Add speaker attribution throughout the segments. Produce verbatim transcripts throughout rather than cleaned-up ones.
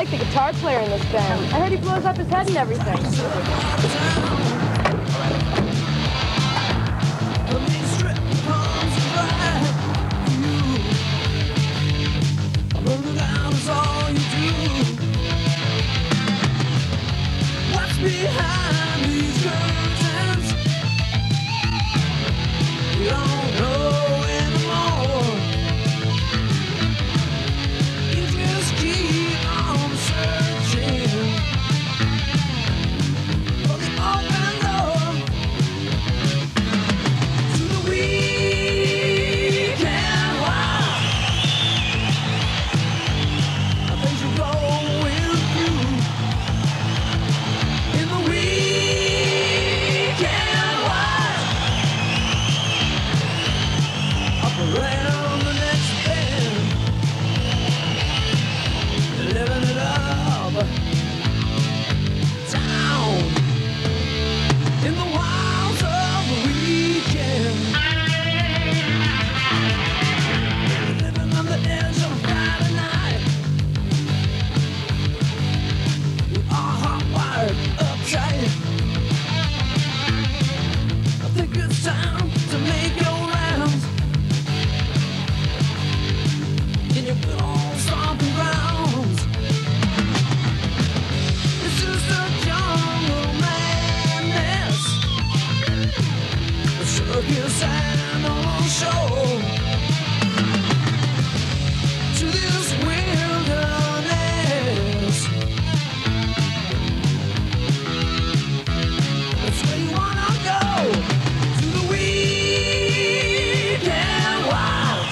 Speaker 1: like the guitar player in this band. I heard he blows up his head and everything.
Speaker 2: Behind these curtains, we don't know anymore. You just keep on searching for the open door to the weekend wild. I think you're going through in the weekend wild, up around the next bend, living it up, down in the wilds of the weekend, living on the edge of Friday night, with our heart wired uptight. I think it's time to make your rounds in your good old stomping grounds. It's just a jungle madness, a circus animal show to this wilderness. That's where you wanna go, to the weekend wild.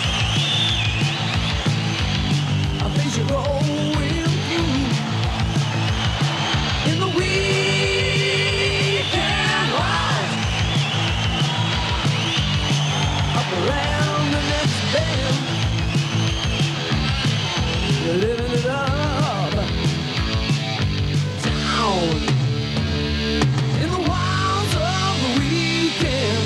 Speaker 2: I think you're going through in the weekend wild, up around the next bend, you're living it up, down in the wilds of the weekend.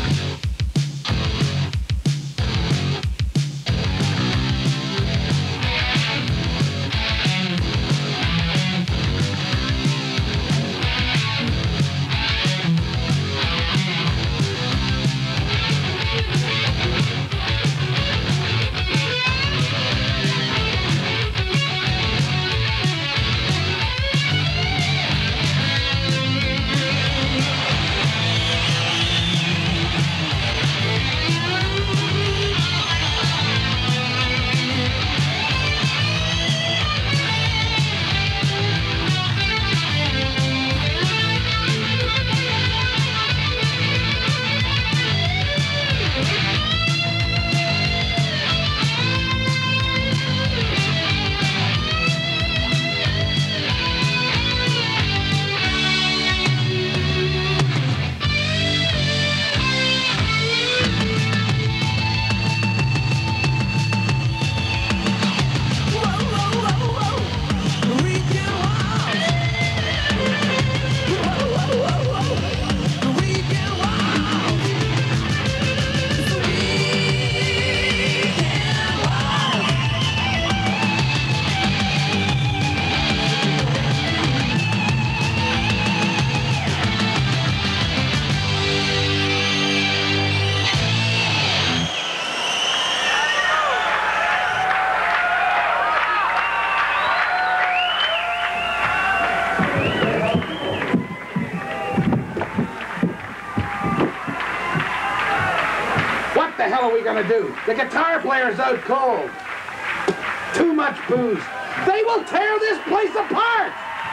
Speaker 3: What the hell are we gonna do? The guitar player's out cold. Too much booze. They will tear this place apart!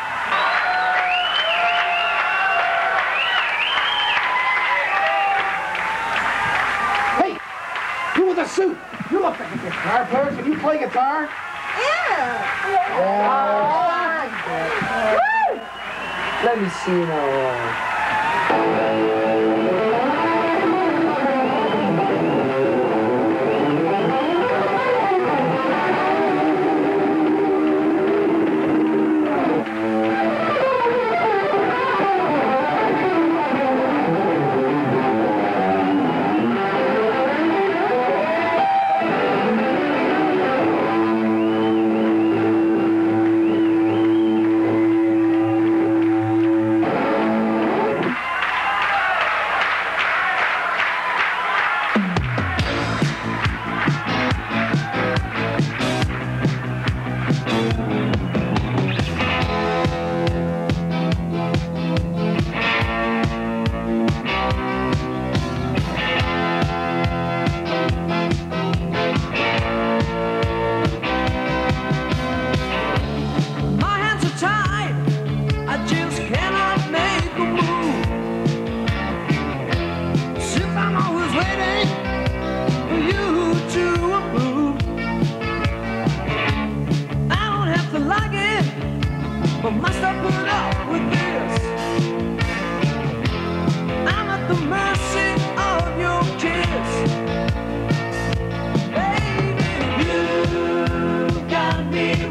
Speaker 3: Hey, you with a suit. You look like a guitar player. Can you play guitar?
Speaker 4: Yeah.
Speaker 5: Oh, let me see now.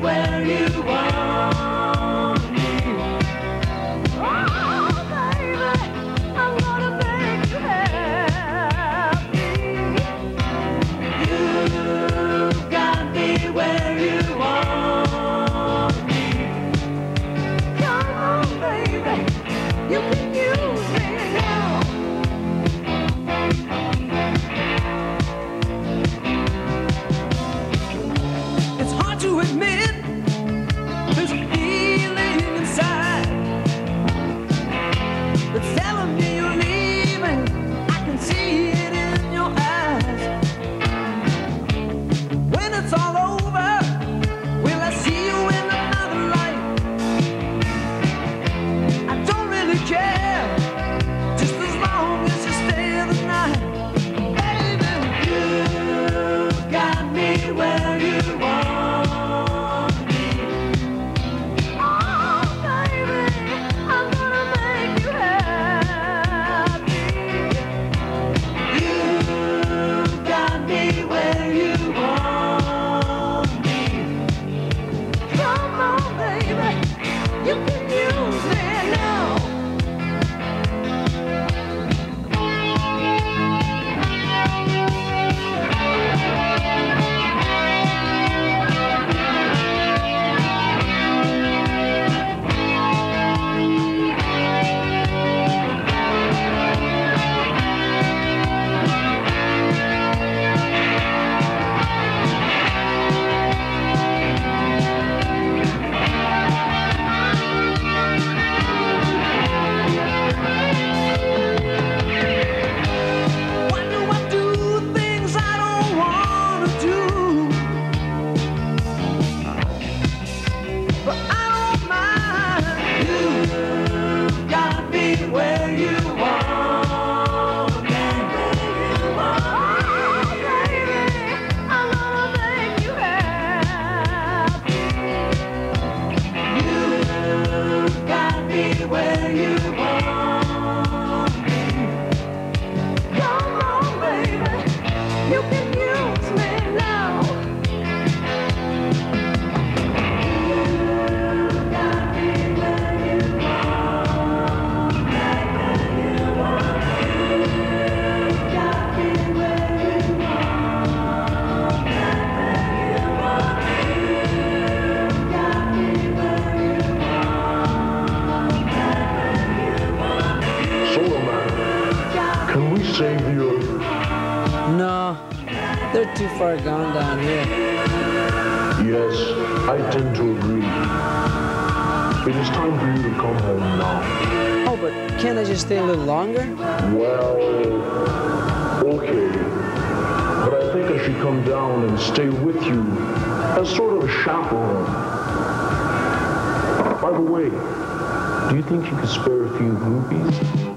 Speaker 2: where you want me.
Speaker 1: Oh, baby, I'm gonna make you happy.
Speaker 2: You've got me where you want me.
Speaker 1: Come on, baby, you can use me now.
Speaker 2: It's hard to admit there's a feeling inside that's telling me you're leaving. I can see it in your eyes. When it's all over, will I see you in another light? I don't really care, just as long as you stay the night. Baby, you've got me where you want me.
Speaker 1: Oh, baby, I'm gonna make you happy.
Speaker 2: You've got me where you want me.
Speaker 1: Come on, baby, you can use me now.
Speaker 2: Why do I do things I don't wanna do? But I don't mind. You've got me where you want me.
Speaker 1: Oh, baby, I'm gonna make you happy.
Speaker 2: You've got me where you want me.
Speaker 1: Come on, baby, you can use me now.
Speaker 2: You've got me where you want me. You've got me where you want me. You've got me where you
Speaker 4: Sodaman, can we save you?
Speaker 5: No, they're too far gone down here.
Speaker 4: Yes, I tend to agree. It is time for you to come home now.
Speaker 5: Oh, but can't I just stay a little longer?
Speaker 4: Well, okay. But I think I should come down and stay with you as sort of a chaperone. By the way, do you think you could spare a few rupees?